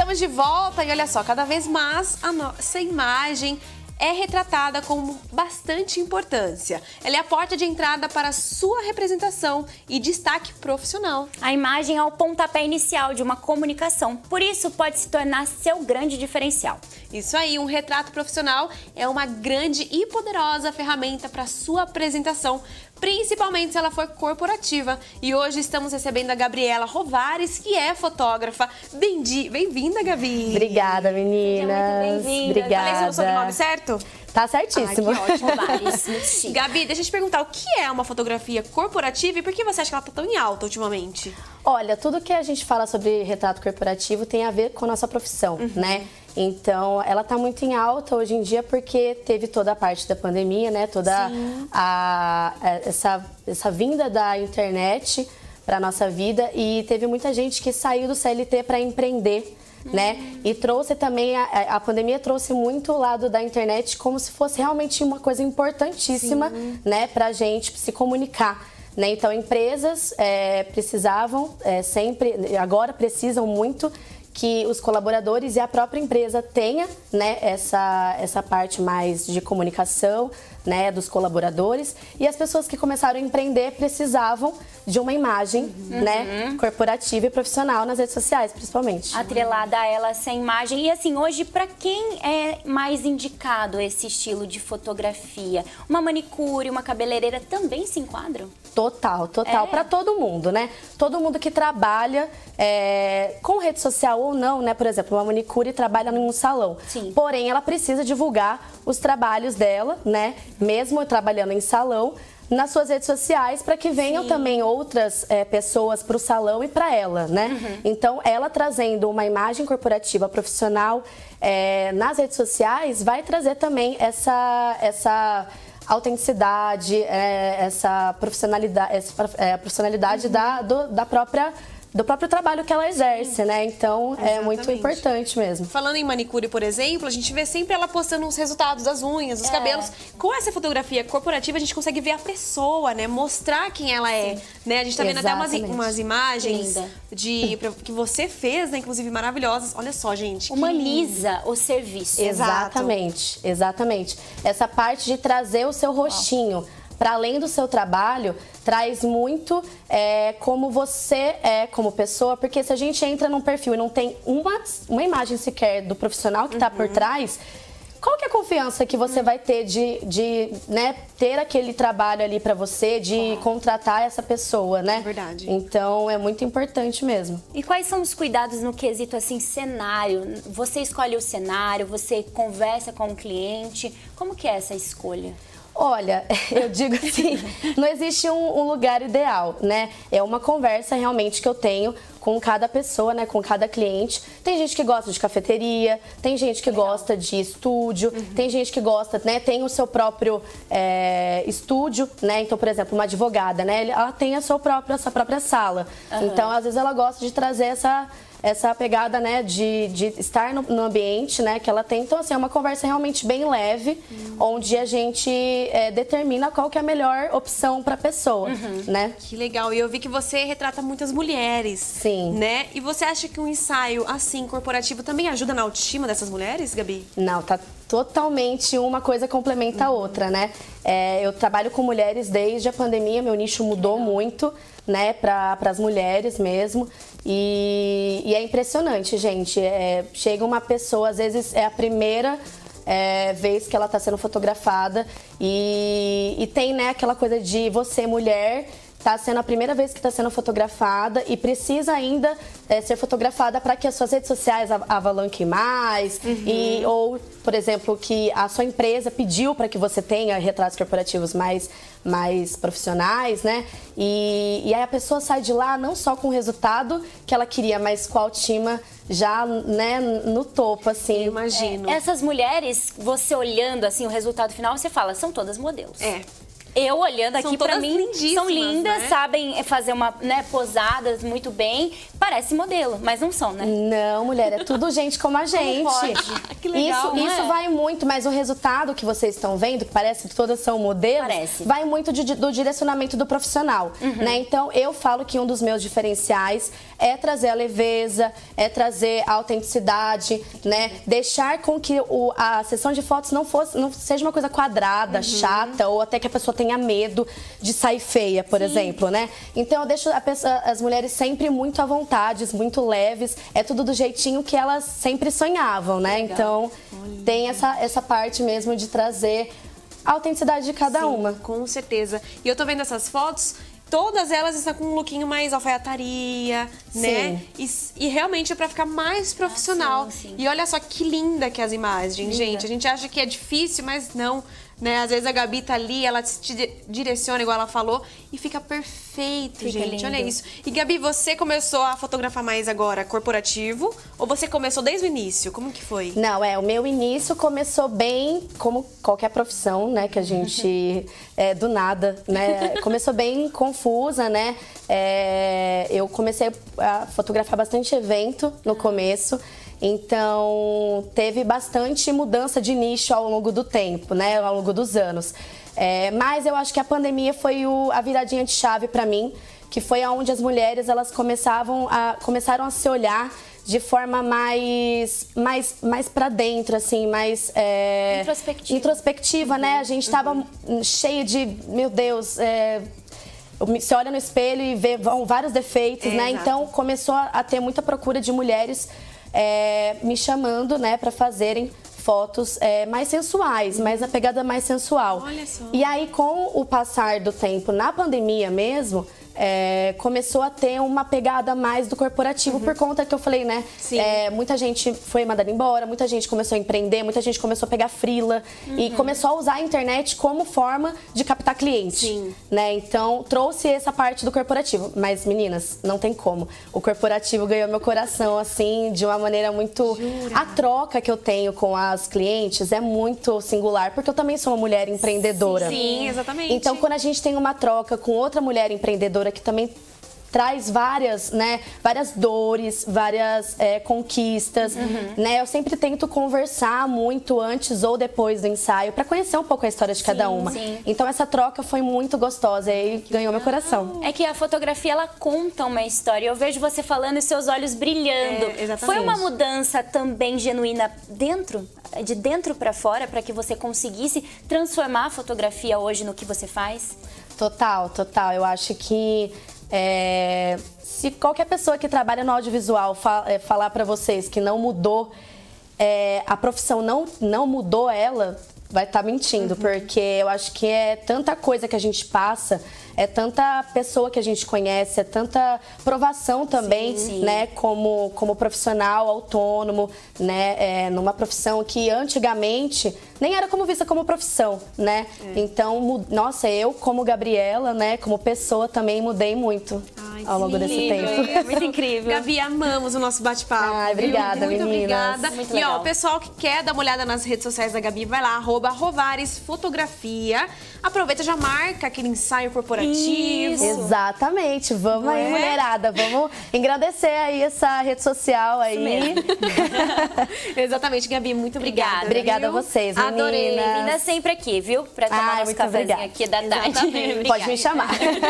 Estamos de volta e olha só, cada vez mais a nossa imagem é retratada com bastante importância. Ela é a porta de entrada para a sua representação e destaque profissional. A imagem é o pontapé inicial de uma comunicação, por isso pode se tornar seu grande diferencial. Isso aí, um retrato profissional é uma grande e poderosa ferramenta para a sua apresentação, principalmente se ela for corporativa. E hoje estamos recebendo a Gabriela Rovares, que é fotógrafa. Bem-vinda, Gabi! Obrigada, meninas! Seja muito bem-vinda. Obrigada! Falei seu sobrenome certo? Tá certíssimo. Ai, que ótimo. Rovares, muito chique. Gabi, deixa eu te perguntar, o que é uma fotografia corporativa e por que você acha que ela tá tão em alta ultimamente? Olha, tudo que a gente fala sobre retrato corporativo tem a ver com a nossa profissão, né? Então, ela tá muito em alta hoje em dia porque teve toda a parte da pandemia, né? Toda essa vinda da internet para nossa vida e teve muita gente que saiu do CLT para empreender, né? E trouxe também, a pandemia trouxe muito o lado da internet como se fosse realmente uma coisa importantíssima, né? Pra gente se comunicar. Né? Então, empresas precisavam sempre, agora precisam muito que os colaboradores e a própria empresa tenha, né, essa parte mais de comunicação, né, dos colaboradores, e as pessoas que começaram a empreender precisavam de uma imagem, né, corporativa e profissional nas redes sociais, principalmente. Atrelada a ela essa imagem. E assim, hoje, para quem é mais indicado esse estilo de fotografia? Uma manicure, uma cabeleireira também se enquadram? Total. Para todo mundo, né? Todo mundo que trabalha com rede social ou não, né? Por exemplo, uma manicure trabalha num salão. Sim. Porém, ela precisa divulgar os trabalhos dela, né? Mesmo trabalhando em salão, nas suas redes sociais, para que venham também outras pessoas para o salão e para ela, né? Então, ela trazendo uma imagem corporativa profissional nas redes sociais vai trazer também essa autenticidade, essa profissionalidade, a profissionalidade do próprio trabalho que ela exerce, né? Então, é muito importante mesmo. Falando em manicure, por exemplo, a gente vê sempre ela postando os resultados das unhas, dos cabelos. Com essa fotografia corporativa, a gente consegue ver a pessoa, né? Mostrar quem ela é, né? A gente tá vendo até umas imagens que você fez, né? Inclusive maravilhosas. Olha só, gente. Humaniza o serviço. Exatamente. Essa parte de trazer o seu rostinho para além do seu trabalho, traz muito como você é como pessoa, porque se a gente entra num perfil e não tem uma imagem sequer do profissional que está por trás, qual que é a confiança que você vai ter de né, ter aquele trabalho ali para você, de contratar essa pessoa, né? É verdade. Então, é muito importante mesmo. E quais são os cuidados no quesito, assim, cenário? Você escolhe o cenário, você conversa com o cliente, como que é essa escolha? Olha, eu digo assim, não existe um lugar ideal, né? É uma conversa realmente que eu tenho com cada pessoa, né? Com cada cliente. Tem gente que gosta de cafeteria, tem gente que gosta de estúdio, tem gente que gosta, né? Tem o seu próprio estúdio, né? Então, por exemplo, uma advogada, né? Ela tem essa própria sala. Então, às vezes ela gosta de trazer essa pegada, né, de estar no ambiente, né, que ela tem. Então, assim, é uma conversa realmente bem leve, onde a gente determina qual que é a melhor opção para a pessoa, né? Que legal. E eu vi que você retrata muitas mulheres. Sim. Né? E você acha que um ensaio, assim, corporativo também ajuda na autoestima dessas mulheres, Gabi? Não, tá totalmente uma coisa complementa a outra, né? Eu trabalho com mulheres desde a pandemia, meu nicho mudou muito, né, para as mulheres mesmo. E é impressionante, gente. Chega uma pessoa, às vezes é a primeira vez que ela está sendo fotografada e tem, né, aquela coisa de você, mulher, está sendo a primeira vez que está sendo fotografada e precisa ainda ser fotografada para que as suas redes sociais avalanquem mais ou, por exemplo, que a sua empresa pediu para que você tenha retratos corporativos mais profissionais, né? E aí a pessoa sai de lá não só com o resultado que ela queria, mas com a autoestima já, né, no topo, assim. Eu imagino. Essas mulheres, você olhando assim o resultado final, você fala, são todas modelos. Eu olhando aqui, pra mim, são lindas, né? sabem fazer uma, né, posadas muito bem. Parece modelo, mas não são, né? Não, mulher, é tudo gente como a gente. Que legal, isso vai muito, mas o resultado que vocês estão vendo, que parece que todas são modelos, vai muito do direcionamento do profissional, né? Então, eu falo que um dos meus diferenciais é trazer a leveza, é trazer a autenticidade, né? Deixar com que a sessão de fotos não seja uma coisa quadrada, chata, ou até que a pessoa tenha medo de sair feia, por exemplo, né? Então eu deixo as mulheres sempre muito à vontade, muito leves, é tudo do jeitinho que elas sempre sonhavam, né? Legal. Então tem essa parte mesmo de trazer a autenticidade de cada uma. Com certeza. E eu tô vendo essas fotos, todas elas estão com um lookinho mais alfaiataria, né? E realmente é pra ficar mais profissional. E olha só que linda que é as imagens, gente. A gente acha que é difícil, mas não, né? Às vezes a Gabi tá ali, ela te direciona, igual ela falou, e fica perfeito, gente. Lindo. Olha isso. E Gabi, você começou a fotografar mais agora corporativo? Ou você começou desde o início? Como que foi? Não, o meu início começou bem, como qualquer profissão, né? Que a gente, do nada, né? Começou bem confusa, né? Eu comecei a fotografar bastante evento no começo. Então, teve bastante mudança de nicho ao longo do tempo, né? Ao longo dos anos. Mas eu acho que a pandemia foi a viradinha de chave para mim, que foi onde as mulheres elas começaram a se olhar de forma mais para dentro, assim, mais introspectiva, né? A gente tava cheio de, meu Deus, você olha no espelho e vê vários defeitos, né? Exato. Então começou a ter muita procura de mulheres me chamando, né, para fazerem fotos mais sensuais, mais a pegada mais sensual. Olha só. E aí, com o passar do tempo, na pandemia mesmo, começou a ter uma pegada mais do corporativo, por conta que eu falei, né? Muita gente foi mandada embora, muita gente começou a empreender, muita gente começou a pegar freela e começou a usar a internet como forma de captar cliente, né? Então, trouxe essa parte do corporativo. Mas, meninas, não tem como. O corporativo ganhou meu coração, assim, de uma maneira muito... Jura? A troca que eu tenho com as clientes é muito singular, porque eu também sou uma mulher empreendedora. Sim, exatamente. Então, quando a gente tem uma troca com outra mulher empreendedora que também traz várias dores, várias conquistas, né? Eu sempre tento conversar muito antes ou depois do ensaio para conhecer um pouco a história de cada uma. Então essa troca foi muito gostosa e ganhou meu coração. É que a fotografia, ela conta uma história. Eu vejo você falando e seus olhos brilhando. Foi uma mudança também genuína de dentro para fora, para que você conseguisse transformar a fotografia hoje no que você faz? Total. Eu acho que se qualquer pessoa que trabalha no audiovisual falar pra vocês que não mudou, a profissão não mudou ela, vai estar mentindo, porque eu acho que é tanta coisa que a gente passa, é tanta pessoa que a gente conhece, é tanta provação também, né, como profissional autônomo, né, numa profissão que antigamente nem era como vista como profissão, né? Então, nossa, eu como Gabriela, né, como pessoa também mudei muito ao longo desse tempo. É muito incrível. Gabi, amamos o nosso bate-papo. Obrigada, muito meninas. Obrigada. Muito legal. E ó, o pessoal que quer dar uma olhada nas redes sociais da Gabi, vai lá, @rovaresfotografia. Aproveita, já marca aquele ensaio corporativo. Isso. Exatamente. Vamos aí, mulherada. Vamos engrandecer aí essa rede social aí. Exatamente, Gabi. Muito obrigada. Obrigada a vocês, meninas. Adorei. Bem-vinda sempre aqui, viu? Pra tomar nosso cafezinho aqui da tarde. Pode me chamar.